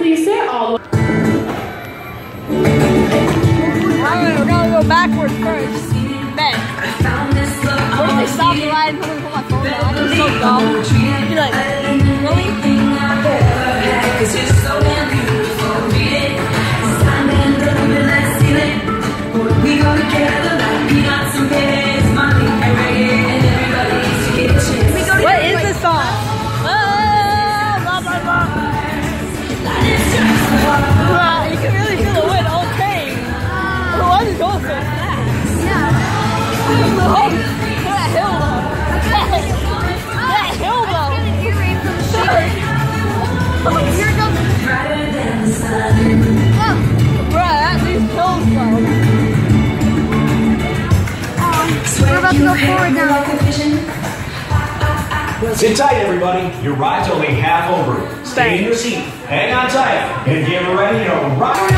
please sit all the way. Alright, we're gonna go backwards first. Then. What if they stop the ride and put my phone down? I'm so dumb. Be like, really? Cause you're so damn beautiful, read it. Standing under the midnight ceiling. We go together like peanuts and pears, money and reggae, and everybody's to get a chance. What is this song? Blah, blah, blah. You can really feel the wind. Okay. Why is it going so fast? Yeah. That hill though. That hill though. Here it goes. Brighter than the sun. Bruh, that's these hills though. We're about to go forward now. Sit tight, everybody. Your ride's only half over. Stay in your seat, hang on tight, and get ready to rock.